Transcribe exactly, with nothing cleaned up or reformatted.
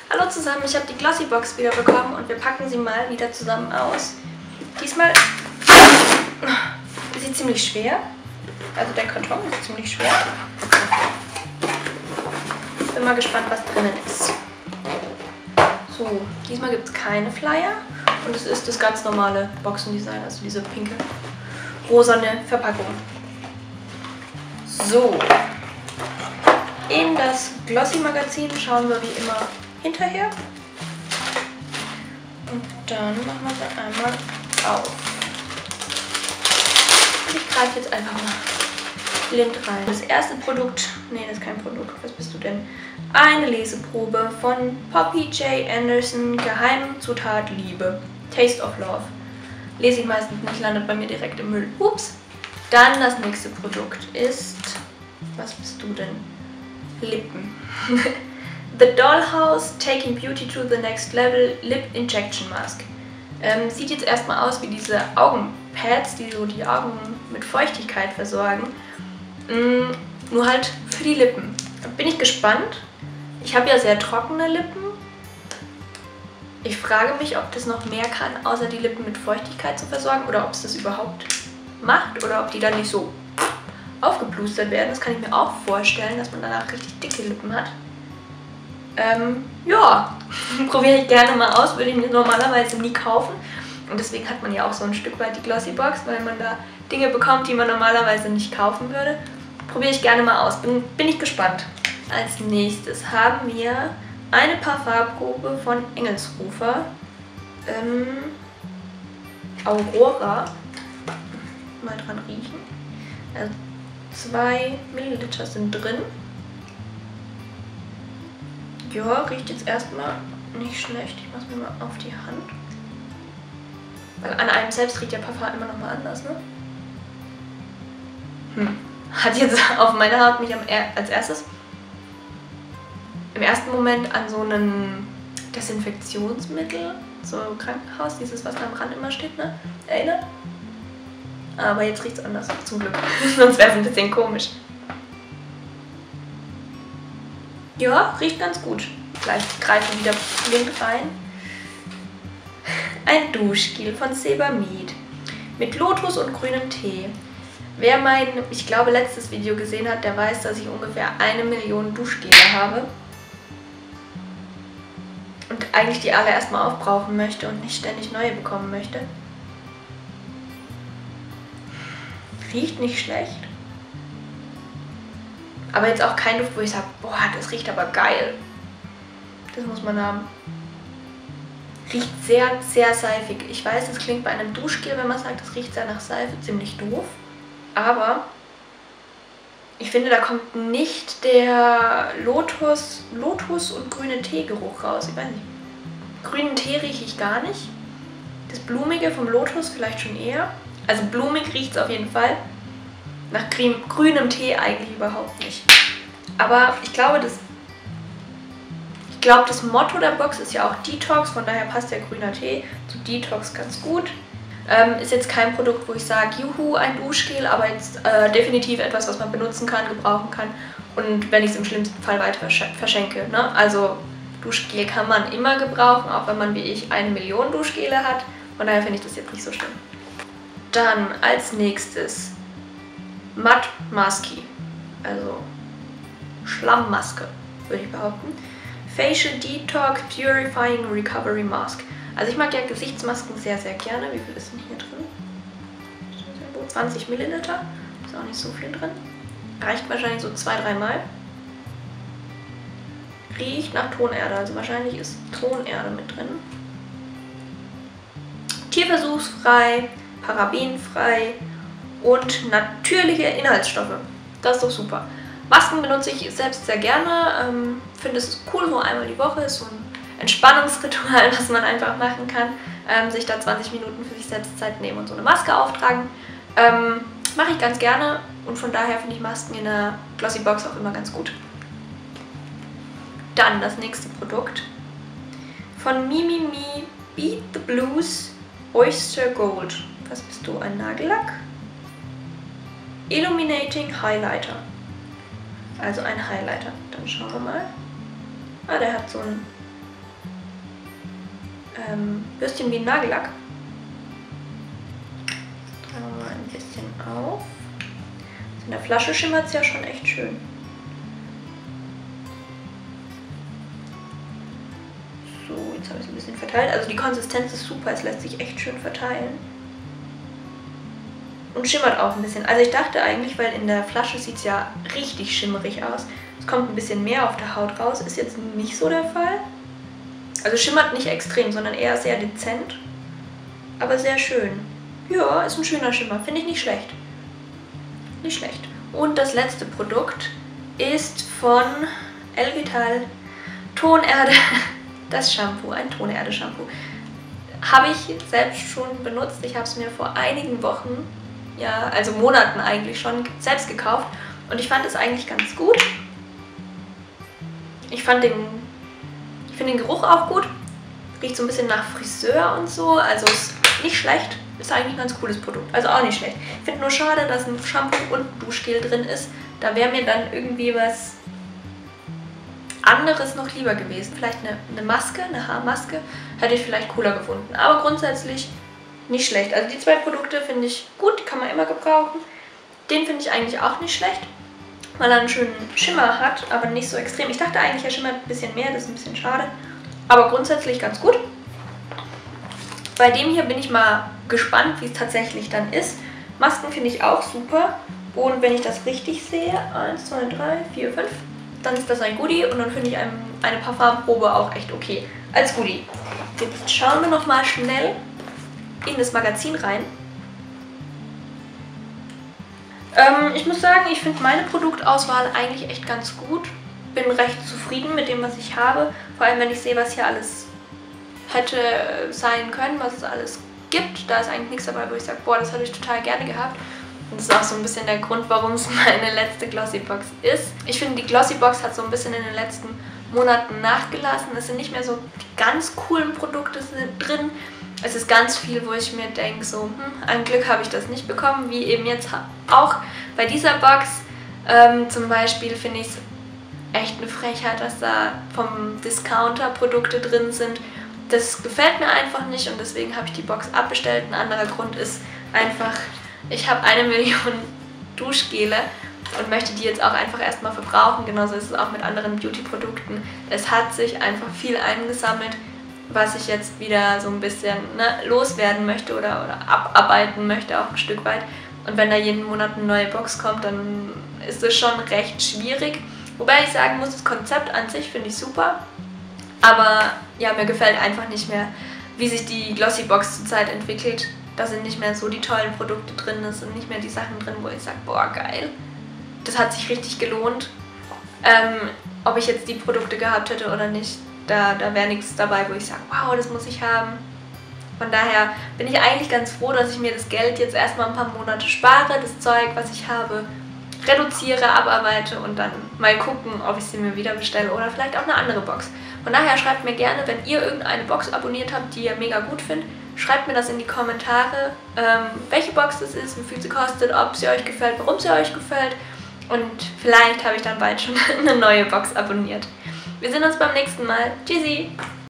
Hallo zusammen, ich habe die Glossy Box wieder bekommen und wir packen sie mal wieder zusammen aus. Diesmal ist sie ziemlich schwer, also der Karton ist ziemlich schwer. Bin mal gespannt, was drinnen ist. So, diesmal gibt es keine Flyer und es ist das ganz normale Boxendesign, also diese pinke, rosane Verpackung. So, in das Glossy-Magazin schauen wir wie immer hinterher. Und dann machen wir sie einmal auf. Und ich greife jetzt einfach mal blind rein. Das erste Produkt, nee, das ist kein Produkt, was bist du denn? Eine Leseprobe von Poppy J. Anderson, Geheimzutat Liebe, Taste of Love. Lese ich meistens nicht, landet bei mir direkt im Müll. Ups. Dann das nächste Produkt ist, was bist du denn? Lippen. The Dollhouse Taking Beauty to the Next Level Lip Injection Mask. Ähm, sieht jetzt erstmal aus wie diese Augenpads, die so die Augen mit Feuchtigkeit versorgen. Mm, nur halt für die Lippen. Bin ich gespannt. Ich habe ja sehr trockene Lippen. Ich frage mich, ob das noch mehr kann, außer die Lippen mit Feuchtigkeit zu versorgen oder ob es das überhaupt macht oder ob die dann nicht so aufgeplustert werden. Das kann ich mir auch vorstellen, dass man danach richtig dicke Lippen hat. Ähm, ja, probiere ich gerne mal aus, würde ich mir normalerweise nie kaufen. Und deswegen hat man ja auch so ein Stück weit die Glossy Box, weil man da Dinge bekommt, die man normalerweise nicht kaufen würde. Probiere ich gerne mal aus, bin, bin ich gespannt. Als nächstes haben wir eine Parfumprobe von Engelsrufer. Ähm, Aurora. Mal dran riechen. Also zwei Milliliter sind drin. Ja, riecht jetzt erstmal nicht schlecht. Ich mach's mir mal auf die Hand. Weil an einem selbst riecht der Parfum immer noch mal anders, ne? Hm. Hat jetzt auf meiner Haut mich am er als erstes im ersten Moment an so ein Desinfektionsmittel, so Krankenhaus, dieses, was da am Rand immer steht, ne? Erinnert? Aber jetzt riecht es anders, zum Glück. Sonst wäre es ein bisschen komisch. Ja, riecht ganz gut. Gleich greife ich wieder blind rein. Ein Duschgel von Sebamed mit Lotus und grünem Tee. Wer mein, ich glaube, letztes Video gesehen hat, der weiß, dass ich ungefähr eine Million Duschgele habe. Und eigentlich die alle erstmal aufbrauchen möchte und nicht ständig neue bekommen möchte. Riecht nicht schlecht. Aber jetzt auch kein Duft, wo ich sage, boah, das riecht aber geil. Das muss man haben. Riecht sehr, sehr seifig. Ich weiß, das klingt bei einem Duschgel, wenn man sagt, das riecht sehr nach Seife, ziemlich doof. Aber ich finde, da kommt nicht der Lotus, Lotus und grüne Tee-Geruch raus. Ich weiß nicht. Grünen Tee rieche ich gar nicht. Das Blumige vom Lotus vielleicht schon eher. Also blumig riecht es auf jeden Fall. Nach grünem Tee eigentlich überhaupt nicht. Aber ich glaube, das, ich glaube, das Motto der Box ist ja auch Detox. Von daher passt der grüner Tee zu Detox ganz gut. Ähm, ist jetzt kein Produkt, wo ich sage, juhu, ein Duschgel, aber jetzt äh, definitiv etwas, was man benutzen kann, gebrauchen kann. Und wenn ich es im schlimmsten Fall weiter verschenke. Ne? Also Duschgel kann man immer gebrauchen, auch wenn man wie ich eine Million Duschgele hat. Von daher finde ich das jetzt nicht so schlimm. Dann als nächstes Mud Maski, also Schlammmaske, würde ich behaupten. Facial Detox Purifying Recovery Mask. Also ich mag ja Gesichtsmasken sehr, sehr gerne. Wie viel ist denn hier drin? zwanzig Milliliter. Ist auch nicht so viel drin. Reicht wahrscheinlich so zwei, drei Mal. Riecht nach Tonerde, also wahrscheinlich ist Tonerde mit drin. Tierversuchsfrei, parabenfrei und natürliche Inhaltsstoffe. Das ist doch super. Masken benutze ich selbst sehr gerne. Ähm, finde es ist cool, so einmal die Woche ist so ein Entspannungsritual, was man einfach machen kann. Ähm, sich da zwanzig Minuten für sich selbst Zeit nehmen und so eine Maske auftragen. Ähm, mache ich ganz gerne und von daher finde ich Masken in der Glossy Box auch immer ganz gut. Dann das nächste Produkt von Mimimi Beat the Blues Oyster Gold. Was bist du? Ein Nagellack? Illuminating Highlighter. Also ein Highlighter. Dann schauen wir mal. Ah, der hat so ein ähm, Bürstchen wie ein Nagellack. Tragen wir mal ein bisschen auf. In der Flasche schimmert es ja schon echt schön. So, jetzt habe ich es ein bisschen verteilt. Also die Konsistenz ist super, es lässt sich echt schön verteilen. Und schimmert auch ein bisschen. Also ich dachte eigentlich, weil in der Flasche sieht es ja richtig schimmerig aus. Es kommt ein bisschen mehr auf der Haut raus. Ist jetzt nicht so der Fall. Also schimmert nicht extrem, sondern eher sehr dezent. Aber sehr schön. Ja, ist ein schöner Schimmer. Finde ich nicht schlecht. Nicht schlecht. Und das letzte Produkt ist von Elvital Tonerde. Das Shampoo, ein Tonerde-Shampoo. Habe ich selbst schon benutzt. Ich habe es mir vor einigen Wochen, ja, also Monaten eigentlich schon selbst gekauft. Und ich fand es eigentlich ganz gut. Ich fand den, ich finde den Geruch auch gut. Riecht so ein bisschen nach Friseur und so. Also ist nicht schlecht. Ist eigentlich ein ganz cooles Produkt. Also auch nicht schlecht. Ich finde nur schade, dass ein Shampoo und Duschgel drin ist. Da wäre mir dann irgendwie was anderes noch lieber gewesen. Vielleicht eine, eine Maske, eine Haarmaske, hätte ich vielleicht cooler gefunden. Aber grundsätzlich nicht schlecht. Also die zwei Produkte finde ich gut, die kann man immer gebrauchen. Den finde ich eigentlich auch nicht schlecht, weil er einen schönen Schimmer hat, aber nicht so extrem. Ich dachte eigentlich, er schimmert ein bisschen mehr, das ist ein bisschen schade. Aber grundsätzlich ganz gut. Bei dem hier bin ich mal gespannt, wie es tatsächlich dann ist. Masken finde ich auch super. Und wenn ich das richtig sehe, eins, zwei, drei, vier, fünf, dann ist das ein Goodie und dann finde ich ein, eine Parfumprobe auch echt okay als Goodie. Jetzt schauen wir nochmal schnell in das Magazin rein. Ähm, ich muss sagen, ich finde meine Produktauswahl eigentlich echt ganz gut. Bin recht zufrieden mit dem, was ich habe. Vor allem, wenn ich sehe, was hier alles hätte sein können, was es alles gibt. Da ist eigentlich nichts dabei, wo ich sage, boah, das hätte ich total gerne gehabt. Und das ist auch so ein bisschen der Grund, warum es meine letzte Glossybox ist. Ich finde, die Glossybox hat so ein bisschen in den letzten Monaten nachgelassen. Es sind nicht mehr so die ganz coolen Produkte drin. Es ist ganz viel, wo ich mir denke, so, hm, ein Glück habe ich das nicht bekommen, wie eben jetzt auch bei dieser Box. Ähm, zum Beispiel finde ich es echt eine Frechheit, dass da vom Discounter Produkte drin sind. Das gefällt mir einfach nicht und deswegen habe ich die Box abbestellt. Ein anderer Grund ist einfach, ich habe eine Million Duschgele und möchte die jetzt auch einfach erstmal verbrauchen. Genauso ist es auch mit anderen Beauty-Produkten. Es hat sich einfach viel eingesammelt, was ich jetzt wieder so ein bisschen ne, loswerden möchte oder, oder abarbeiten möchte, auch ein Stück weit. Und wenn da jeden Monat eine neue Box kommt, dann ist es schon recht schwierig. Wobei ich sagen muss, das Konzept an sich finde ich super. Aber ja, mir gefällt einfach nicht mehr, wie sich die Glossybox zurzeit entwickelt. Da sind nicht mehr so die tollen Produkte drin, es sind nicht mehr die Sachen drin, wo ich sage, boah, geil. Das hat sich richtig gelohnt. Ähm, ob ich jetzt die Produkte gehabt hätte oder nicht, da, da wäre nichts dabei, wo ich sage, wow, das muss ich haben. Von daher bin ich eigentlich ganz froh, dass ich mir das Geld jetzt erstmal ein paar Monate spare, das Zeug, was ich habe, reduziere, abarbeite und dann mal gucken, ob ich sie mir wieder bestelle oder vielleicht auch eine andere Box. Von daher schreibt mir gerne, wenn ihr irgendeine Box abonniert habt, die ihr mega gut findet, schreibt mir das in die Kommentare, ähm, welche Box das ist, wie viel sie kostet, ob sie euch gefällt, warum sie euch gefällt und vielleicht habe ich dann bald schon eine neue Box abonniert. Wir sehen uns beim nächsten Mal. Tschüssi!